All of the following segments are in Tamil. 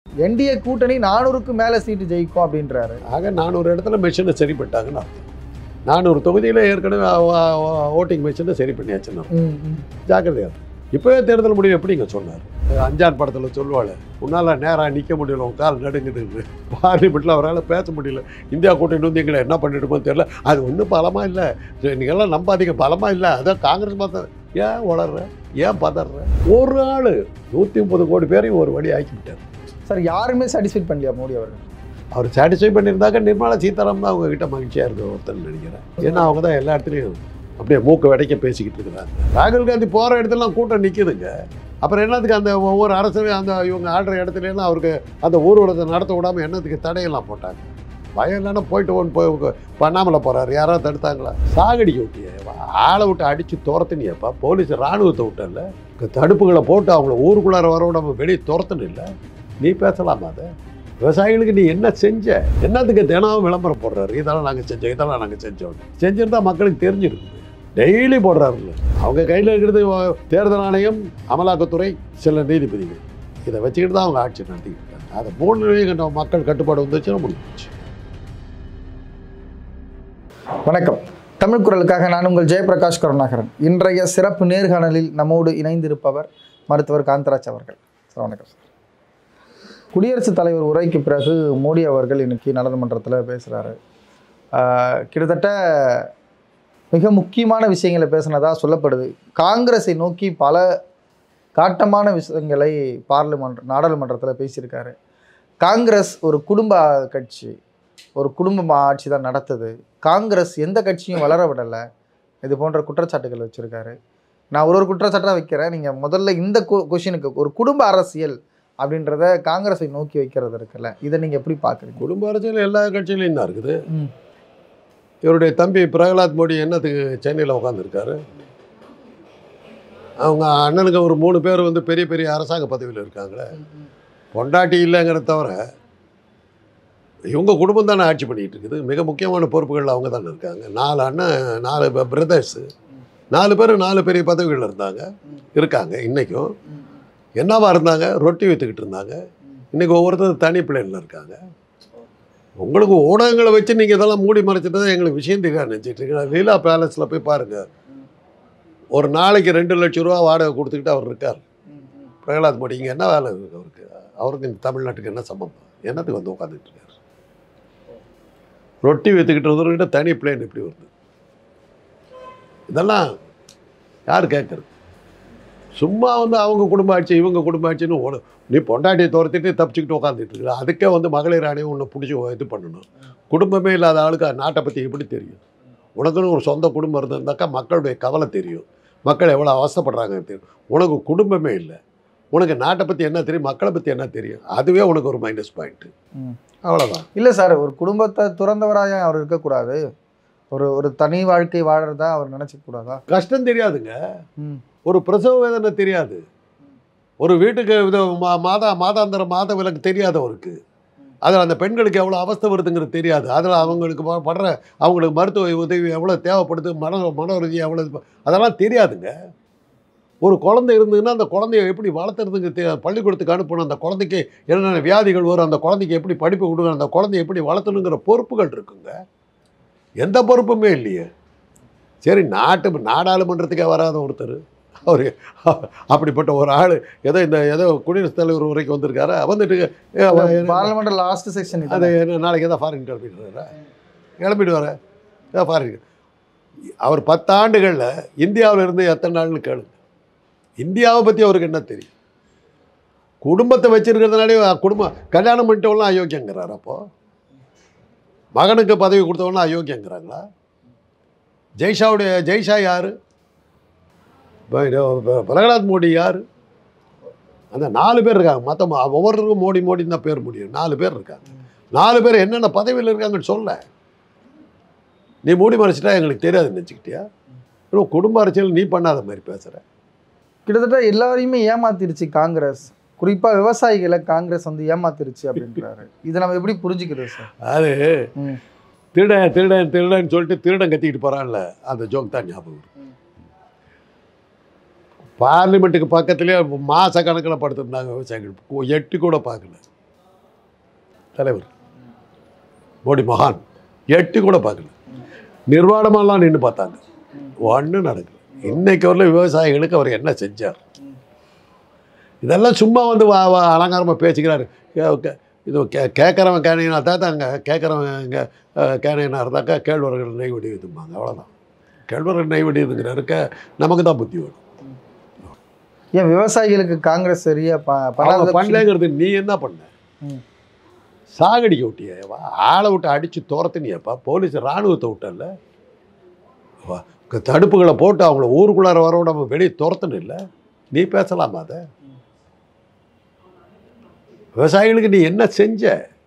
என்டிஏ கூட்டணி 400க்கு மேலே சீட்டு ஜெயிக்கும் அப்படின்றாரு. ஆக 400 இடத்துல மெஷினை சரி பண்ணிட்டாங்கன்னு அர்த்தம். 400 தொகுதியில் ஏற்கனவே ஓட்டிங் மெஷினை சரி பண்ணியாச்சுன்னு ஜாக்கிரதையாக. இப்போவே தேர்தல் முடிவு எப்படிங்க சொன்னார்? அஞ்சான் படத்தில் சொல்லுவாள், உன்னால் நேராக நிற்க முடியல, உன் கால் நடுங்குதுன்னு. பார்லிமெண்ட்டில் அவரால் பேச முடியல. இந்தியா கூட்டணி வந்து எங்களை என்ன பண்ணிடுமோ தெரியல. அது ஒன்றும் பலமாக இல்லை, நீங்கள்லாம் நம்பாதீங்க, பலமாக இல்லை. அதான் காங்கிரஸ் பார்த்தா ஏன் வளர்ற, ஏன் பதற? ஒரு ஆள் 130 கோடி பேரையும் ஒரு வழி ஆக்கிவிட்டார் சார். யாருமே சாட்டிஸ்ஃபைட் பண்ணலையா மோடி அவர்கள்? அவர் சாட்டிஸ்ஃபை பண்ணியிருந்தாக்க நிர்மலா சீதாராமன் தான் அவங்ககிட்ட மகிழ்ச்சியாக இருக்க ஒருத்தர் நினைக்கிறேன். ஏன்னா அவங்க தான் எல்லா இடத்துலையும் அப்படியே மூக்கு வடைக்க பேசிக்கிட்டு இருக்கிறாங்க. ராகுல் காந்தி போகிற இடத்துலலாம் கூட்டம் நிற்குதுங்க. அப்புறம் என்னத்துக்கு அந்த ஒவ்வொரு அரசு அந்த இவங்க ஆடுற இடத்துலலாம் அவருக்கு அந்த ஊர்வலத்தை நடத்த விடாமல் என்னத்துக்கு தடையெல்லாம் போட்டாங்க? பயம் இல்லைன்னா போயிட்டு போய் பண்ணாமல போகிறாரு, யாராவது தடுத்தாங்களா? சாகடிக்க விட்டிய, ஆளை விட்டு அடித்து துரத்துனியப்பா. போலீஸ் இராணுவத்தை விட்டல, தடுப்புகளை போட்டு அவங்கள ஊருக்குள்ளார வர விடாம வெளியே துரத்துன்னு இல்லை. நீ பேசலாமா? அதை விவசாயிகளுக்கு நீ என்ன செஞ்ச? என்னத்துக்கு தினமும் விளம்பரம் போடுறாரு, இதெல்லாம் நாங்கள் செஞ்சோம், இதெல்லாம் நாங்கள் செஞ்சோம். செஞ்சுருந்தா மக்களுக்கு தெரிஞ்சிருக்கு. டெய்லி போடுறாருல்ல. அவங்க கையில் இருக்கிறது தேர்தல் ஆணையம், அமலாக்கத்துறை, சில நீதிபதிகள். இதை வச்சுக்கிட்டு தான் அவங்க ஆட்சி நடத்திக்கிட்டு இருக்காங்க. அதை 3 மக்கள் கட்டுப்பாடு வந்துச்சுன்னா முடிஞ்சிச்சு. வணக்கம். தமிழ் குரலுக்காக நான் உங்கள் ஜெயபிரகாஷ் கருணாகரன். இன்றைய சிறப்பு நேர்காணலில் நம்மோடு இணைந்திருப்பவர் மருத்துவர் காந்தராஜ் அவர்கள். சார் வணக்கம். சார், குடியரசுத் தலைவர் உரைக்கு பிறகு மோடி அவர்கள் இன்னைக்கு நாடாளுமன்றத்தில் பேசுகிறாரு. கிட்டத்தட்ட மிக முக்கியமான விஷயங்களை பேசினதாக சொல்லப்படுது. காங்கிரஸை நோக்கி பல காட்டமான விஷயங்களை நாடாளுமன்றத்தில் பேசியிருக்காரு. காங்கிரஸ் ஒரு குடும்ப கட்சி, ஒரு குடும்ப ஆட்சி தான் நடத்துது. காங்கிரஸ் எந்த கட்சியும் வளர விடலை, இது போன்ற குற்றச்சாட்டுகள் வச்சுருக்காரு. நான் ஒரு குற்றச்சாட்டாக வைக்கிறேன். நீங்கள் முதல்ல இந்த கொஷினுக்கு ஒரு குடும்ப அரசியல் அப்படின்றத காங்கிரஸை நோக்கி வைக்கிறது இருக்குல்ல, இதை நீங்கள் எப்படி பார்க்குறீங்க? குடும்ப அரசியல் எல்லா கட்சியிலையும் தான் இருக்குது. இவருடைய தம்பி பிரகலாத் மோடி என்னத்துக்கு சென்னையில் உட்காந்துருக்காரு? அவங்க அண்ணனுக்கு ஒரு 3 பேர் வந்து பெரிய பெரிய அரசாங்க பதவியில் இருக்காங்களே. பொண்டாட்டி இல்லைங்கிறத தவிர இவங்க குடும்பம் தானே ஆட்சி பண்ணிகிட்டு இருக்குது. மிக முக்கியமான பொறுப்புகளில் அவங்க தானே இருக்காங்க. 4 அண்ணன், 4 பிரதர்ஸு, 4 பேர் 4 பெரிய பதவிகளில் இருக்காங்க. இன்றைக்கும் என்னவா இருந்தாங்க? ரொட்டி விற்றுக்கிட்டு இருந்தாங்க. இன்றைக்கி ஒவ்வொருத்தர் தனி பிளேனில் இருக்காங்க. உங்களுக்கு ஊடகங்களை வச்சு நீங்கள் இதெல்லாம் மூடி மறைச்சிட்டு தான் எங்களுக்கு விஷயம் தெரியாது நினச்சிட்டு இருக்கீங்க. லீலா பேலஸில் போய் பாருங்கள். ஒரு நாளைக்கு 2 லட்சம் ரூபா வாடகை கொடுத்துக்கிட்டு அவர் இருக்கார் பிரகலாத் மோடி. இங்கே என்ன வேலை இருக்குது அவருக்கு? இந்த தமிழ்நாட்டுக்கு என்ன சம்பந்தம்? என்னத்துக்கு வந்து உட்காந்துட்டு இருக்காரு? ரொட்டி விற்றுக்கிட்டு வந்தவர்கிட்ட தனி பிளேன் எப்படி வருது? இதெல்லாம் யார் கேட்குறது? சும்மா வந்து அவங்க குடும்ப ஆட்சி, இவங்க குடும்ப ஆட்சின்னு நீ பொண்டாட்டியை துரத்திட்டு தப்பிச்சுக்கிட்டு உட்காந்துட்டு இருக்கல. அதுக்கே வந்து மகளிர் ஆணையம் ஒன்று பிடிச்சி இது பண்ணணும். குடும்பமே இல்லாத ஆளுக்கு நாட்டை பற்றி எப்படி தெரியும்? உனக்குன்னு ஒரு சொந்த குடும்பம் இருந்திருந்தாக்கா மக்களுடைய கவலை தெரியும், மக்கள் எவ்வளோ அவசப்படுறாங்கன்னு தெரியும். உனக்கு குடும்பமே இல்லை, உனக்கு நாட்டை பற்றி என்ன தெரியும், மக்களை பற்றி என்ன தெரியும்? அதுவே உனக்கு ஒரு மைனஸ் பாயிண்ட்டு. அவ்வளோதான். இல்லை சார், ஒரு குடும்பத்தை துறந்தவராக அவர் இருக்கக்கூடாது, ஒரு தனி வாழ்க்கை வாழறதா அவர் நினச்சிக்கூடாதா? கஷ்டம் தெரியாதுங்க, ஒரு பிரசவ வேதனை தெரியாது, ஒரு வீட்டுக்கு மாதாந்திர மாத விலக்கு தெரியாதவருக்கு, அதில் அந்த பெண்களுக்கு எவ்வளோ அவஸ்தை வருதுங்கிறது தெரியாது, அதில் அவங்களுக்கு படுற அவங்களுக்கு மருத்துவ உதவி எவ்வளோ தேவைப்படுது, மன ரீதியாக எவ்வளோ, அதெல்லாம் தெரியாதுங்க. ஒரு குழந்தை இருந்ததுன்னா அந்த குழந்தைய எப்படி வளர்த்துறதுக்கு பள்ளிக்கூடத்துக்கு அனுப்பணும், அந்த குழந்தைக்கு என்னென்ன வியாதிகள் வரும், அந்த குழந்தைக்கு எப்படி படிப்பு கொடுக்கணும், அந்த குழந்தைய எப்படி வளர்த்தணுங்கிற பொறுப்புகள் இருக்குங்க. எந்த பொறுப்புமே இல்லையே. சரி, நாடாளுமன்றத்துக்கே வராத ஒருத்தர் அவர், அப்படிப்பட்ட ஒரு ஆள் ஏதோ குடியரசுத் தலைவர் வரைக்கும் வந்திருக்காரு. வந்துட்டு பார்லிமெண்ட் லாஸ்ட் செக்ஷன் அது நாளைக்கு ஏதோ ஃபாரின் கிளம்பிட்டு வர ஃபாரின். அவர் 10 ஆண்டுகளில் இந்தியாவில் இருந்து எத்தனை நாள்னு கேளுங்க. இந்தியாவை பற்றி அவருக்கு என்ன தெரியும்? குடும்பத்தை வச்சிருக்கிறதுனாலே கல்யாணம் பண்ணிட்டவங்களாம் அயோக்கியங்கிறார். அப்போது மகனுக்கு பதவி கொடுத்தவங்களாம் அயோக்கியங்கிறாங்களா? ஜெய்ஷா யார்? பிரகலாத் மோடி யார்? அந்த 4 பேர் இருக்காங்க. மற்ற ஒவ்வொருத்தருக்கும் மோடின்னு தான் பேர் முடியும். 4 பேர் இருக்காங்க. 4 பேர் என்னென்ன பதவியில் இருக்காங்கன்னு சொல்ல. நீ மூடி மறைச்சிட்டா எங்களுக்கு தெரியாதுன்னு நினச்சிக்கிட்டியா? குடும்ப அரசியல் நீ பண்ணாத மாதிரி பேசுகிற. கிட்டத்தட்ட எல்லாரையுமே ஏமாத்திருச்சு காங்கிரஸ், குறிப்பாக விவசாயிகளை காங்கிரஸ் வந்து ஏமாத்திருச்சு அப்படின்றாரு. இதை நம்ம எப்படி புரிஞ்சுக்கிறது சார்? அது திருடன்னு சொல்லிட்டு திருடன் கத்திக்கிட்டு போகிறான்ல, அந்த ஜோக் தான் ஞாபகம். பார்லிமெண்ட்டுக்கு பக்கத்துலேயே மாத கணக்கில் படுத்துருந்தாங்க விவசாயிகள், எட்டி கூட பார்க்கல. தலைவர் மோடி மகான் எட்டி கூட பார்க்கல. நிர்வாணமெல்லாம் நின்று பார்த்தாங்க, ஒன்றும் நடக்கல. இன்னைக்கு வரல விவசாயிகளுக்கு அவர் என்ன செஞ்சார்? இதெல்லாம் சும்மா வந்து அலங்காரமாக பேசிக்கிறாரு. இது கேட்குறவன் கேனையினா தான் அங்கே கேட்குறவன் இங்கே கேனையினா இருந்தாக்கா கேழ்வரகு நெய் வெடி இதும்பாங்க. அவ்வளோதான். கேழ்வரகு நெய் வெடி இதுங்கிற இருக்க நமக்கு தான் புத்தி வேணும். ஏன் விவசாயிகளுக்கு காங்கிரஸ் சரியா பண்ணலங்கிறது நீ என்ன பண்ண? சாகடிக்க விட்டியவா? ஆளை விட்டு அடித்து துரத்துனியப்பா. போலீஸ் இராணுவத்தை விட்டல, தடுப்புகளை போட்டு அவங்கள ஊருக்குள்ளார வர விடாம வெளியே துரத்துன்னு இல்லை. நீ பேசலாமா அதை? விவசாயிகளுக்கு நீ என்ன செஞ்ச?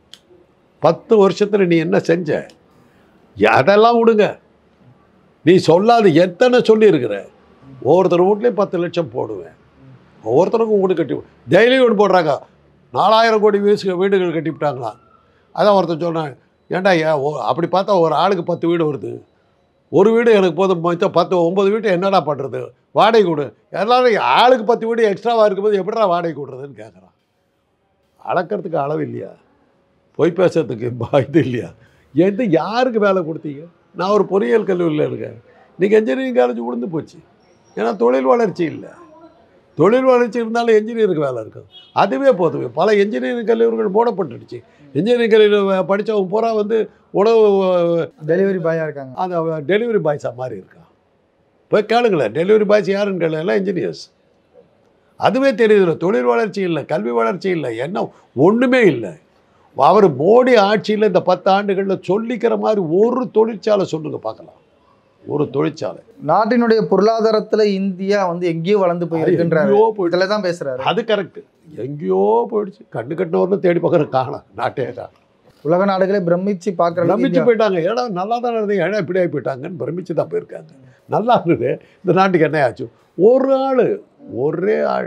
10 வருஷத்தில் நீ என்ன செஞ்ச? அதெல்லாம் விடுங்க. நீ சொல்லாது எத்தனை சொல்லியிருக்கிற. ஒவ்வொருத்தர் வீட்லேயும் 10 லட்சம் போடுவேன். ஒவ்வொருத்தருக்கும் வீடு கட்டி டெய்லி வீடு போடுறாங்க. 4000 கோடி வீடுகள் கட்டிவிட்டாங்களாம். அதான் ஒருத்தர் சொல்கிறாங்க, ஏன்டா அப்படி பார்த்தா ஒரு ஆளுக்கு 10 வீடு வருது. ஒரு வீடு எனக்கு போதும், மொத்தம் 9 வீட்டு என்னடா பண்ணுறது? வாடகை கொடு. எல்லாரும் ஆளுக்கு 10 வீடு எக்ஸ்ட்ராவாக இருக்கும்போது எப்படிடா வாடகை கொடுறதுன்னு கேட்குறான். அளக்கிறதுக்கு அளவு இல்லையா? பொய் பேசுறதுக்கு இது இல்லையா? எது யாருக்கு வேலை கொடுத்தீங்க? நான் ஒரு பொறியியல் கல்லூரியில் இருக்கேன். இன்றைக்கி என்ஜினியரிங் காலேஜ் உளுந்து போச்சு. ஏன்னா தொழில் வளர்ச்சி இல்லை. தொழில் வளர்ச்சி இருந்தாலும் என்ஜினியருக்கு வேலை இருக்கும். அதுவே போதுமே. பல என்ஜினியரிங் கல்லூரிகள் மூடப்பட்டுடுச்சு. இன்ஜினியரிங் கல்லூரியில் படித்தவங்க பூரா வந்து உணவு டெலிவரி பாயாக இருக்காங்க. அந்த டெலிவரி பாய்ஸாக மாதிரி இருக்கான். போய் கேளுங்களேன், டெலிவரி பாய்ஸ் யாருன்னு கேளுங்களேன், இன்ஜினியர்ஸ். அதுவே தெரியுதுல்ல. தொழில் வளர்ச்சி இல்லை, கல்வி வளர்ச்சி இல்லை, என்ன ஒன்றுமே இல்லை. அவர் மோடி ஆட்சியில் இந்த 10 ஆண்டுகளில் சொல்லிக்கிற மாதிரி ஒரு தொழிற்சாலை சொல்லுங்க பார்க்கலாம். ஒரு தொழிற்சாலை. நாட்டினுடைய பொருளாதாரத்தில் இந்தியா வந்து எங்கேயோ வளர்ந்து போயிருக்குன்றாரு. இதில் தான் பேசுகிறாரு. அது கரெக்டு. எங்கேயோ போயிடுச்சு. கண்ணு கட்டினவர்னு தேடி பார்க்குற காணும். நாட்டே காணும். உலக நாடுகளே பிரமிச்சு பார்க்குற பிரமிச்சு போயிட்டாங்க. ஏன்னா நல்லா தான் இருந்தது, ஏன்னா இப்படி ஆகி போயிட்டாங்கன்னு பிரமிச்சு தான் போயிருக்காங்க. நல்லா இருந்தது. இந்த நாட்டுக்கு என்ன ஆச்சு? ஒரு ஆள், ஒரே ஆள்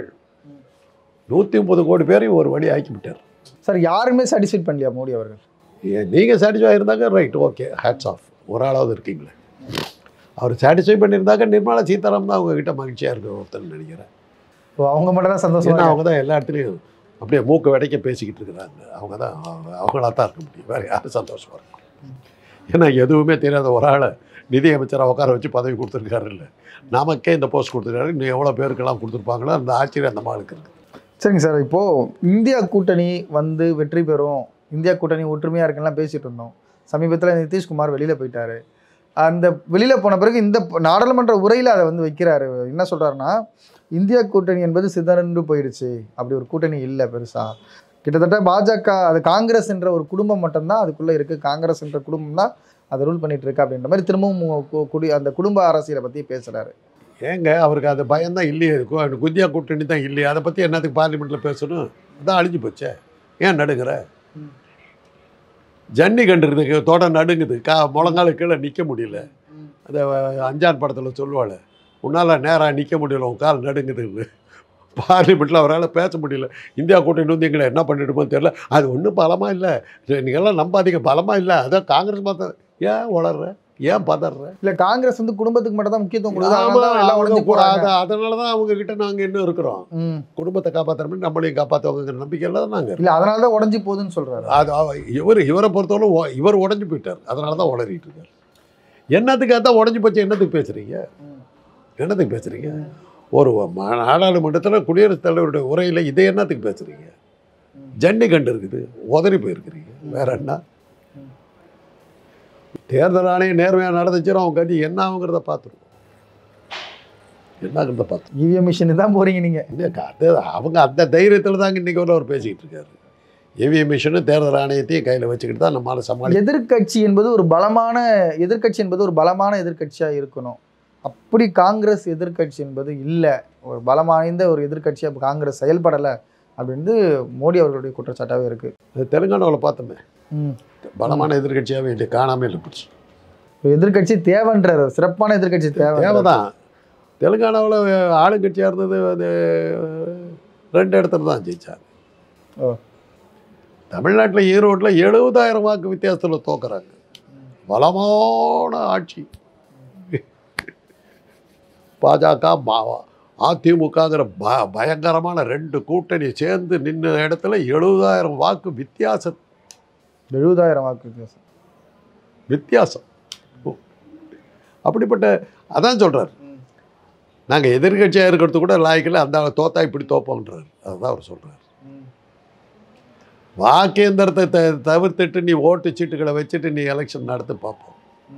130 கோடி பேரையும் ஒரு வழி ஆக்கிவிட்டார். சார், யாருமே சாட்டிஸ்ஃபைட் பண்ணலையா மோடி அவர்கள்? நீங்கள் சாட்டிஸ்ஃபை இருந்தாங்க, ரைட், ஓகே, ஹேட்ஸ் ஆஃப். ஒரு ஆளாவது இருக்கீங்களே. அவர் சாட்டிஸ்ஃபை பண்ணியிருந்தாக்க நிர்மலா சீதாராமன் தான் அவங்ககிட்ட மகிழ்ச்சியாக இருக்க ஒருத்தர் நினைக்கிறேன். அவங்க மட்டும் தான் சந்தோஷம். அவங்க தான் எல்லா இடத்துலையும் அப்படியே மூக்கு வடைக்க பேசிக்கிட்டு இருக்கிறாங்க. அவங்களா தான் இருக்க முடியும். வேறு யாரும் சந்தோஷமாக இருக்கும்? ஏன்னா எதுவுமே தெரியாத ஒரு ஆளை நிதியமைச்சராக உட்கார வச்சு பதவி கொடுத்துருக்காரு. இல்லை, நமக்கே இந்த போஸ்ட் கொடுத்துருக்காரு. இன்னும் எவ்வளோ பேருக்கெல்லாம் கொடுத்துருப்பாங்களோ அந்த ஆச்சரியம் அந்த மாளுக்கு இருக்குது. சரிங்க சார், இப்போது இந்தியா கூட்டணி வந்து வெற்றி பெறும், இந்தியா கூட்டணி ஒற்றுமையாக இருக்குலாம் பேசிகிட்டு இருந்தோம். சமீபத்தில் நிதிஷ்குமார் வெளியில் போயிட்டார். அந்த வெளியில் போன பிறகு இந்த நாடாளுமன்ற உரையில் அதை வந்து வைக்கிறாரு. என்ன சொல்கிறாருன்னா, இந்தியா கூட்டணி என்பது சிதறண்டு போயிடுச்சு, அப்படி ஒரு கூட்டணி இல்லை பெருசாக. கிட்டத்தட்ட பாஜக, அது காங்கிரஸ் என்ற ஒரு குடும்பம் மட்டும்தான் அதுக்குள்ளே இருக்குது. காங்கிரஸ் என்ற குடும்பம் தான் அதை ரூல் பண்ணிகிட்டு இருக்கு அப்படின்ற மாதிரி திரும்பவும் அந்த குடும்ப அரசியலை பற்றி பேசுகிறாரு. ஏங்க அவருக்கு அது பயம்தான் இல்லையே இருக்கும். இந்தியா கூட்டணி தான் இல்லையே, அதை பற்றி என்னத்துக்கு பார்லிமெண்ட்டில் பேசணும்? அதான் அழிஞ்சு போச்சே. ஏன் நடுங்கிற? ஜன்னி கண்டுறதுக்கு தோட நடுங்குது. முழங்கால கீழே நிற்க முடியல. அந்த அஞ்சான் படத்தில் சொல்லுவாள், உன்னால் நேராக நிற்க முடியல, உன் கால் நடுங்குதுன்னு. பார்லிமெண்ட்டில் அவரால் பேச முடியல. இந்தியா கூட்டணி வந்து எங்களை என்ன பண்ணிடுமோன்னு தெரியல. அது ஒன்றும் பலமாக இல்லை, நீங்கள்லாம் நம்பாதீங்க, பலமாக இல்லை. அதான் காங்கிரஸ் பார்த்தா ஏன் வளர்ற, ஏன் பதற? இல்லை, காங்கிரஸ் வந்து குடும்பத்துக்கு மட்டும் தான் முக்கியத்துவம் கொடுக்குது. அதனால தான் அவங்க கிட்ட நாங்கள் இன்னும் இருக்கிறோம். குடும்பத்தை காப்பாற்றுற நம்மளையும் காப்பாற்றுவாங்கிற நம்பிக்கையில் தான் நாங்கள். இல்லை, அதனால தான் உடஞ்சி போகுதுன்னு சொல்கிறாரு. அது இவரை பொறுத்தவரை இவர் உடஞ்சி போயிட்டார். அதனால தான் உளறிட்டு இருக்கார். என்னத்துக்கு அதான் உடஞ்சி போச்சு? என்னத்துக்கு பேசுகிறீங்க? என்னத்துக்கு பேசுகிறீங்க? ஒரு நாடாளுமன்றத்தில் குடியரசுத் தலைவருடைய உரையில் இதை என்னத்துக்கு பேசுகிறீங்க? ஜன்னி கண்டு இருக்குது, உதறி போயிருக்கிறீங்க. வேற என்ன? தேர்தல் ஆணையம் நேர்மையாக நடந்துச்சுன்னா அவங்க கட்சி என்ன ஆகுங்கிறத பார்த்துருவோம். என்னங்கிறத பார்த்து இவிஎம் மிஷின் தான் போகிறீங்க நீங்கள். அது அவங்க அந்த தைரியத்தில் தாங்க இன்றைக்கி வந்து அவர் பேசிக்கிட்டு இருக்காரு. இவிஎம் மிஷினு தேர்தல் ஆணையத்தையும் கையில் வச்சுக்கிட்டு தான் நம்மளால் சமாளி. எதிர்கட்சி என்பது ஒரு பலமான எதிர்கட்சியாக இருக்கணும். அப்படி காங்கிரஸ் எதிர்கட்சி என்பது இல்லை. ஒரு பலமாய்ந்த ஒரு எதிர்கட்சியாக இப்போ காங்கிரஸ் செயல்படலை அப்படின்னு மோடி அவர்களுடைய குற்றச்சாட்டாகவே இருக்குது. தெலுங்கானாவில் பார்த்தோமே, பலமான எதிர்கட்சியாகவே இல்லை, காணாமல் இருந்துச்சு. எதிர்கட்சி தேவைன்றார், சிறப்பான எதிர்கட்சி தேவை தான். தெலுங்கானாவில் ஆளுங்கட்சியாக இருந்தது அது 2 இடத்துல தான் ஜெயிச்சாங்க. தமிழ்நாட்டில் ஈரோட்டில் 70,000 வாக்கு வித்தியாசத்தில் தோக்குறாங்க. பலமான ஆட்சி. பாஜக அதிமுகங்கிற பயங்கரமான 2 கூட்டணி சேர்ந்து நின்ன இடத்துல 70,000 வாக்கு வித்தியாசம் 70,000 வாக்கு வித்தியாசம். வித்தியாசம். அப்படிப்பட்ட அதான் சொல்கிறார், நாங்கள் எதிர்கட்சியாக இருக்கிறது கூட லாய்க்கில் அந்த தோத்தா இப்படி தோப்போன்றார். அதுதான் அவர் சொல்கிறார். வாக்கேந்திரத்தை தவிர்த்துட்டு நீ ஓட்டு சீட்டுகளை வச்சுட்டு நீ எலெக்ஷன் நடத்தி பார்ப்போம்.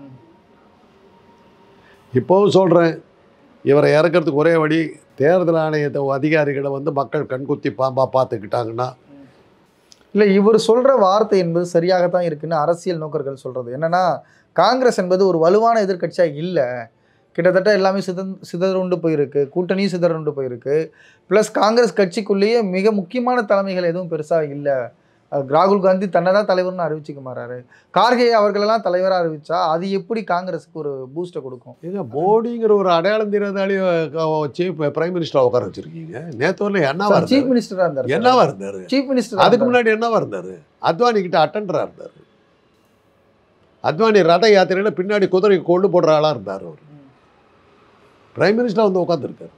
இப்போவும் சொல்கிறேன், இவரை இறக்கிறதுக்கு ஒரே வழி, தேர்தல் ஆணையத்தை அதிகாரிகளை வந்து மக்கள் கண்குத்தி பாம்பாக பார்த்துக்கிட்டாங்கன்னா. இல்லை, இவர் சொல்கிற வார்த்தை என்பது சரியாகத்தான் இருக்குன்னு அரசியல் நோக்கர்கள் சொல்கிறது. என்னென்னா, காங்கிரஸ் என்பது ஒரு வலுவான எதிர்க்கட்சியாக இல்லை, கிட்டத்தட்ட எல்லாமே சிதறுண்டு போயிருக்கு, கூட்டணியும் சிதறுண்டு போயிருக்கு. ப்ளஸ் காங்கிரஸ் கட்சிக்குள்ளேயே மிக முக்கியமான தலைமைகள் எதுவும் பெருசாக இல்லை. ராகுல் காந்தி தன்னை தான் தலைவர்னு அறிவிச்சுக்க மாறாரு. கார்கே அவர்களெல்லாம் தலைவராக அறிவிச்சா அது எப்படி காங்கிரஸுக்கு ஒரு பூஸ்ட்டை கொடுக்கும்? ஏங்க, மோடிங்கிற ஒரு அடையாளம் தெரியாதாலே சீஃப் பிரைம் மினிஸ்டர் உட்கார வச்சிருக்கீங்க. நேற்று வரல என்னவா சீஃப் மினிஸ்டராக இருந்தார். என்னவா இருந்தார் சீஃப் மினிஸ்டர்? அதுக்கு முன்னாடி என்னவா இருந்தார்? அத்வானி கிட்ட அட்டெண்டராக இருந்தார். அத்வானி ரத யாத்திரையில் பின்னாடி குதிரைக்கு கொண்டு போடுற ஆளாக இருந்தார். அவர் பிரைம் மினிஸ்டர் வந்து உட்காந்துருக்காரு.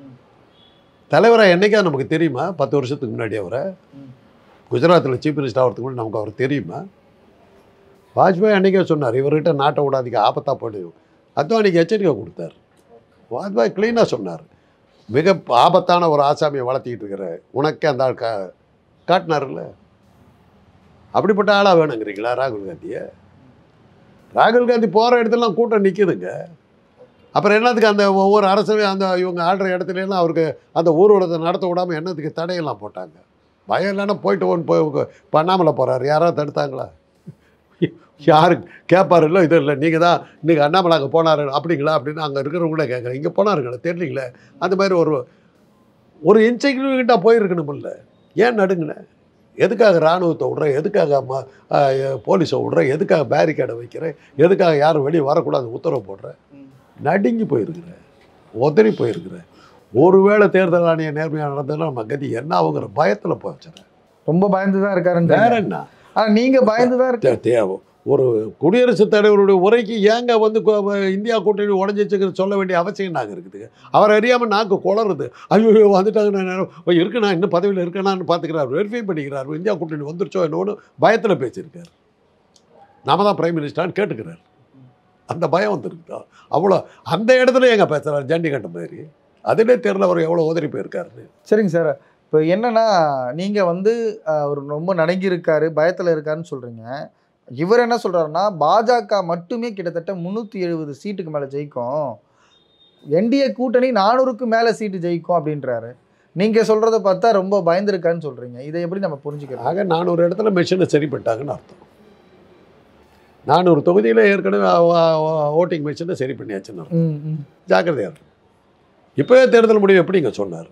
தலைவராக என்னைக்கா நமக்கு தெரியுமா? 10 வருஷத்துக்கு முன்னாடி அவரை குஜராத்தில் சீஃப் மினிஸ்டர் ஆகிறதுக்கு முன்னாடி நமக்கு அவர் தெரியுமா? வாஜ்பாய் அன்றைக்கே சொன்னார், இவர்கிட்ட நாட்டை விடாதீங்க, ஆபத்தாக போயிடும். அத்வானிக்கு எச்சரிக்கை கொடுத்தார். வாஜ்பாய் க்ளீனாக சொன்னார், மிக ஆபத்தான ஒரு ஆசாமியை வளர்த்திக்கிட்டு இருக்கிற உனக்கே அந்த ஆள் காட்டினார்ல. அப்படிப்பட்ட ஆளாக வேணுங்கிறீங்களா ராகுல் காந்தியை? ராகுல் காந்தி போகிற இடத்துலலாம் கூட்டம் நிற்குதுங்க. அப்புறம் என்னத்துக்கு அந்த ஒவ்வொரு அரசு அந்த இவங்க ஆடுற இடத்துலலாம் அவருக்கு அந்த ஊர்வலத்தை நடத்த விடாமல் என்னத்துக்கு தடையெல்லாம் போட்டாங்க? பயம் இல்லைன்னா போயிட்டு போய் பண்ணாமலை போகிறாரு, யாராவது தடுத்தாங்களா? யாரு கேட்பாரு? இல்லை இது இல்லை, நீங்கள் தான் இன்றைக்கி அண்ணாமலை அங்கே போனார் அப்படிங்களா அப்படின்னு அங்கே இருக்கிறவங்களே கேட்குறேன். இங்கே போனாருங்களா தெரியலீங்களே. அந்த மாதிரி ஒரு இன்செக்யூரிட்டாக போயிருக்கணுமில்ல. ஏன் நடுங்கினேன்? எதுக்காக இராணுவத்தை விட்றேன்? எதுக்காக போலீஸை விட்றேன்? எதுக்காக பேரிகேடை வைக்கிறேன்? எதுக்காக யாரும் வெளியே வரக்கூடாது உத்தரவு போடுறேன்? நடுங்கி போயிருக்கிறேன், உதறி போயிருக்கிறேன். ஒருவேளை தேர்தல் ஆணைய நேர்மையாக நடந்ததுன்னா நம்ம கதி என்ன ஆகுங்கிற பயத்தில் போச்சுறேன். ரொம்ப பயந்து தான் இருக்காருன்னு. வேற என்ன? ஆனால் நீங்கள் பயந்து தான் இருக்க தேவை. ஒரு குடியரசுத் தலைவருடைய உரைக்கு ஏங்க வந்து இந்தியா கூட்டணி உடஞ்சிச்சுன்னு சொல்ல வேண்டிய அவசியம் நாங்கள் இருக்குதுங்க. அவர் அறியாமல் நாக்கு குளருது. ஐயோ வந்துட்டாங்க, இருக்குண்ணா இன்னும் பதவியில் இருக்கணான்னு பார்த்துக்கிறார், வெரிஃபை பண்ணிக்கிறார், இந்தியா கூட்டணி வந்துருச்சோ என்னோன்னு பயத்தில் பேசியிருக்கார். நாம தான் பிரைம் மினிஸ்டரான்னு கேட்டுக்கிறார். அந்த பயம் வந்துருக்குதா? அவ்வளோ அந்த இடத்துல எங்கே பேசுகிறார் ஜண்டிகண்ட மாதிரி. அதிலே தெரியல அவர் எவ்வளோ உதறி போயிருக்காருன்னு. சரிங்க சார், இப்போ என்னென்னா நீங்கள் வந்து அவர் ரொம்ப நடுங்கி இருக்காரு, பயத்தில் இருக்காருன்னு சொல்கிறீங்க. இவர் என்ன சொல்கிறாருன்னா, பாஜக மட்டுமே கிட்டத்தட்ட 370 சீட்டுக்கு மேலே ஜெயிக்கும், என்டிஏ கூட்டணி 400க்கு மேலே சீட்டு ஜெயிக்கும் அப்படின்றாரு. நீங்கள் சொல்கிறத பார்த்தா ரொம்ப பயந்துருக்கான்னு சொல்கிறீங்க. இதை எப்படி நம்ம புரிஞ்சுக்கிறோம்? ஆக 400 இடத்துல மெஷினை சரி பண்ணிட்டாங்கன்னு அர்த்தம். 400 தொகுதியில் ஏற்கனவே ஓட்டிங் மிஷினை சரி பண்ணியாச்சுன்னு அர்த்தம். ஜாக்கிரதையாக இருக்கும். இப்போவே தேர்தல் முடிவு எப்படிங்க சொன்னார்?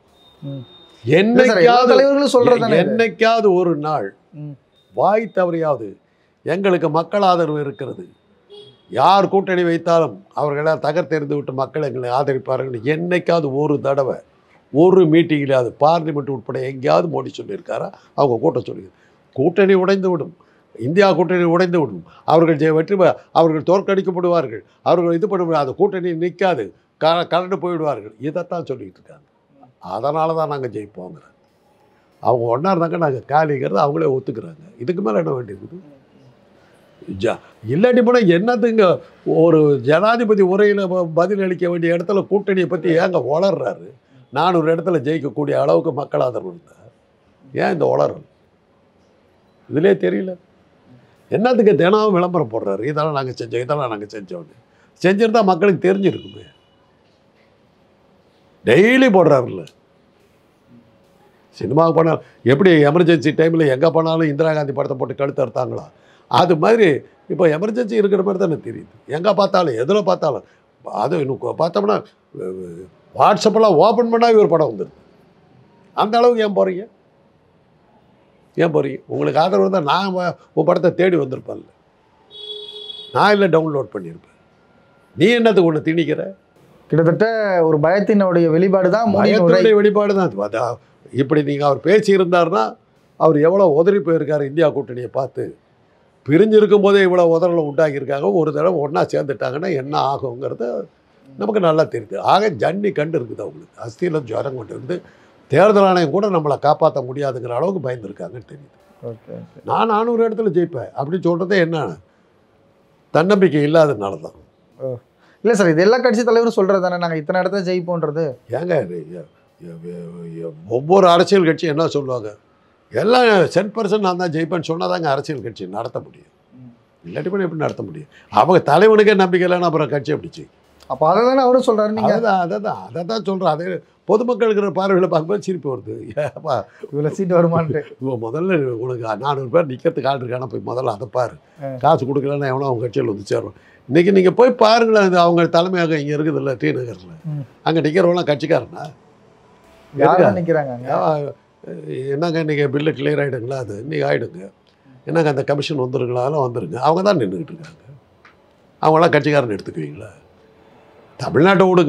என்னைக்காவது ஒரு நாள் வாய் தவறியாவது எங்களுக்கு மக்கள் ஆதரவு இருக்கிறது, யார் கூட்டணி வைத்தாலும் அவர்களால் தகர்த்தெறிந்து விட்டு மக்கள் எங்களை ஆதரிப்பார்கள் என்னைக்காவது ஒரு தடவை ஒரு மீட்டிங்கிலாவது பார்லிமெண்ட் உட்பட எங்கேயாவது மோடி சொல்லியிருக்காரா? அவங்க கூட்டம் சொல்லி கூட்டணி உடைந்து விடும், இந்தியா கூட்டணி உடைந்து விடும், அவர்கள் வெற்றி அவர்கள் தோற்கடிக்கப்படுவார்கள், அவர்கள் இது பண்ண அந்த கூட்டணி நிற்காது, கலந்து போயிடுவார்கள், இதைத்தான் சொல்லிக்கிட்டு இருக்காங்க. அதனால தான் நாங்கள் ஜெயிப்போங்கிற அவங்க ஒன்றா இருந்தாங்க, நாங்கள் காலிங்கிறது அவங்களே ஒத்துக்கிறாங்க. இதுக்கு மேலே என்ன வேண்டியிருக்குது? இல்லாட்டி போனால் என்னத்துங்க ஒரு ஜனாதிபதி உரையில் பதில் அளிக்க வேண்டிய இடத்துல கூட்டணியை பற்றி ஏங்க வளர்றாரு? 400 இடத்துல ஜெயிக்கக்கூடிய அளவுக்கு மக்கள் ஆதரவு இருந்தார், ஏன் இந்த வளரல்? இதிலே தெரியல. என்னத்துக்கு தினமும் விளம்பரம் போடுறாரு, இதெல்லாம் நாங்கள் செஞ்சோம், இதெல்லாம் நாங்கள் செஞ்சோன்னு. செஞ்சுருந்தா மக்களுக்கு தெரிஞ்சிருக்குமே. டெய்லி போடுறாருல்ல. சினிமாவுக்கு போனால் எப்படி எமர்ஜென்சி டைமில் எங்கே போனாலும் இந்திரா காந்தி படத்தை போட்டு கழுத்து அறுத்தாங்களா, அது மாதிரி இப்போ எமர்ஜென்சி இருக்கிற மாதிரி தானே தெரியுது. எங்கே பார்த்தாலும் எதில் பார்த்தாலும். அது இன்னும் பார்த்தோம்னா வாட்ஸ்அப்பெல்லாம் ஓப்பன் பண்ணால் இவர் படம் வந்துடுது. அந்த அளவுக்கு ஏன் போகிறீங்க? ஏன் போகிறீங்க? உங்களுக்கு ஆதரவு இருந்தால் நான் உன் படத்தை தேடி வந்திருப்பேன்ல, நான் இல்லை டவுன்லோட் பண்ணியிருப்பேன். நீ என்னத்துக்கு ஒன்று திணிக்கிற? கிட்டத்தட்ட ஒரு பயத்தினுடைய வெளிப்பாடு தான், வெளிப்பாடு தான். இப்படி நீங்கள் அவர் பேசியிருந்தார்னா அவர் எவ்வளோ உதறி போயிருக்காரு இந்தியா கூட்டணியை பார்த்து. பிரிஞ்சிருக்கும் போதே இவ்வளோ உதறலை உண்டாக்கியிருக்காங்க. ஒரு தடவை ஒன்றா சேர்ந்துட்டாங்கன்னா என்ன ஆகுங்கிறது நமக்கு நல்லா தெரியுது. ஆக ஜன்னி கண்டு இருக்குது அவங்களுக்கு, அஸ்தியில் ஜுரம் கொண்டு இருந்து தேர்தல் ஆணையம் கூட நம்மளை காப்பாற்ற முடியாதுங்கிற அளவுக்கு பயந்துருக்காங்கன்னு தெரியுது. Okay okay. நான் 400 இடத்துல ஜெயிப்பேன் அப்படி சொல்கிறதே என்ன தன்னம்பிக்கை இல்லாதனால தான். இல்லை சார், இது எல்லா கட்சி தலைவரும் சொல்கிறது தானே, நாங்கள் இத்தனை இடத்துல ஜெயிப்போன்றது. ஏங்க ஒவ்வொரு அரசியல் கட்சி என்ன சொல்லுவாங்க, எல்லாம் 10% நான் தான் ஜெயிப்பேன்னு சொன்னால் தாங்க அரசியல் கட்சி நடத்த முடியும். இல்லாட்டி பண்ணி எப்படி நடத்த முடியும்? அவங்க தலைவனுக்கே நம்பிக்கை இல்லைன்னா அப்புறம் கட்சி எப்படி செய்யும்? அப்போ அதை தானே அவரும் சொல்கிறாரு. நீங்கள் அதை தான் சொல்கிறேன். அதே பொதுமக்களுக்கு பார்வையில் பார்க்கும்போது சிரிப்பு வருது. ஏப்பா இவ்வளோ சீட்டு வருமானு முதல்ல உனக்கு 400 பேர் நிற்கிறதுக்கு ஆள் இருக்கானா, போய் முதல்ல அதை பாரு. காசு கொடுக்கலன்னா எவனோ அவங்க கட்சியில் வந்து சேரும். இன்றைக்கி நீங்கள் போய் பாருங்களேன், இது அவங்க தலைமையாக இங்கே இருக்குதுல்ல டி நகரில், அங்கே நிற்கிறவங்களாம் கட்சிக்காரனா யாரும் நிற்கிறாங்க. என்னங்க இன்றைக்கி பில்லு கிளியர் ஆகிடுங்களா? அது இன்றைக்கி ஆகிடுங்க. என்னங்க அந்த கமிஷன் வந்துருங்களாலும் வந்துருங்க. அவங்க தான் நின்றுக்கிட்டு இருக்காங்க. அவங்களாம் கட்சிக்காரன் எடுத்துக்குவீங்களா? தமிழ்நாட்டை விடுங்க,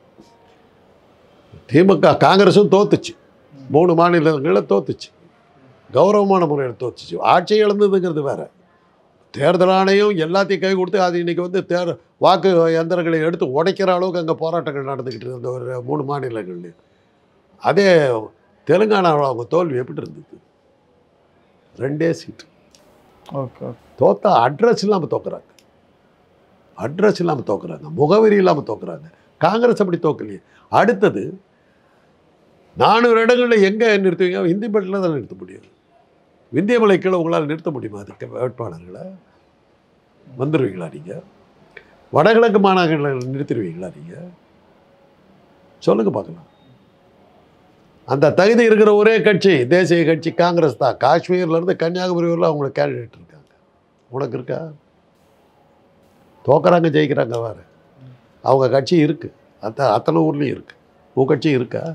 திமுக காங்கிரஸும் தோத்துச்சு, 3 மாநிலங்களில் தோத்துச்சு, கௌரவமான முறையில் தோத்துச்சு. ஆட்சி இழந்ததுங்கிறது வேறு. தேர்தல் ஆணையம் எல்லாத்தையும் கை கொடுத்து அது இன்றைக்கி வந்து வாக்கு எந்திரங்களை எடுத்து உடைக்கிற அளவுக்கு அங்கே போராட்டங்கள் நடந்துக்கிட்டு இருந்த ஒரு 3 மாநிலங்கள்லையும். அதே தெலுங்கானாவில் அவங்க தோல்வி எப்படி இருந்தது? 2 சீட்டு. ஓகே. தோத்தா அட்ரஸ் இல்லாமல் தோக்குறாங்க, அட்ரஸ் இல்லாமல் தோக்குறாங்க, முகவரி இல்லாமல் தோக்குறாங்க. காங்கிரஸ் அப்படி தோக்கலையே. அடுத்தது 400 இடங்களில் எங்கே நிறுத்துவீங்க? ஹிந்தி பெல்ட்டில் தான் நிறுத்த முடியும். விந்தியமலை கீழே உங்களால் நிறுத்த முடியுமா? அதுக்கு வேட்பாளர்களை வந்துடுவீங்களா நீங்கள்? வடகிழக்கு மாநிலங்களில் நிறுத்திடுவீங்களா நீங்கள்? சொல்லுங்கள் பார்க்கலாம். அந்த தகுதி இருக்கிற ஒரே கட்சி தேசிய கட்சி காங்கிரஸ் தான். காஷ்மீர்லேருந்து கன்னியாகுமரி வரலாம் அவங்களுக்கு கேண்டிடேட் இருக்காங்க. உனக்கு இருக்கா? தோக்குறாங்க ஜெயிக்கிறாங்க வேறு. அவங்க கட்சி இருக்குது, அத்தனை ஊர்லேயும் இருக்குது. உன் கட்சி இருக்கா?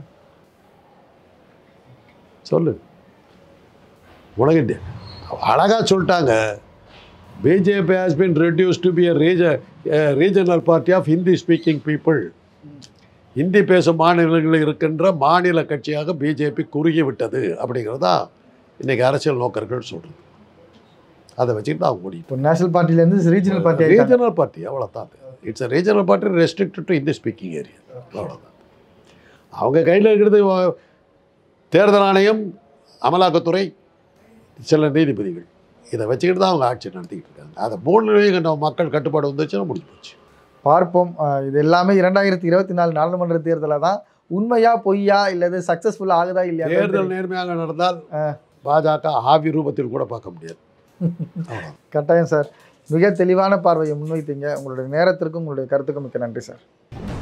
சொல்லு. உனக்கு அழகாக சொல்லிட்டாங்க, BJP has been reduce to be regional party of Hindi speaking people. Hindi பேசும் மாநிலங்களில் இருக்கின்ற மாநில கட்சியாக பிஜேபி குறுகி விட்டது அப்படிங்கிறதா இன்றைக்கி அரசியல் நோக்கர்கள் சொல்கிறது. அதை வச்சுக்கிட்டு தான் அவங்க முடியும். இப்போ நேஷனல் பார்ட்டிலேருந்து ரீஜனல் பார்ட்டி, ரீஜனல் பார்ட்டி அவ்வளோதான். It's a regional party restricted to Hindi speaking area, அவ்வளோதான். அவங்க கையில் இருக்கிறது தேர்தல் ஆணையம், அமலாக்கத்துறை, சில நீதிபதிகள். இதை வச்சுக்கிட்டு தான் அவங்க ஆட்சி நடத்திக்கிட்டு இருக்காங்க. அதை 3 மக்கள் கட்டுப்பாடு வந்துச்சுன்னா முடிஞ்சு போச்சு. பார்ப்போம். இது எல்லாமே 2024 நாடாளுமன்ற தேர்தலில் தான் உண்மையா பொய்யா இல்லது சக்ஸஸ்ஃபுல்லாக ஆகுதா இல்லையா? தேர்தல் நேர்மையாக நடந்தால் பாஜக ஆவி ரூபத்தில் கூட பார்க்க முடியாது. கட்டாயம் சார். மிக தெளிவான பார்வையை முன்வைத்தீங்க. உங்களுடைய நேரத்திற்கும் உங்களுடைய கருத்துக்கும் மிக்க நன்றி சார்.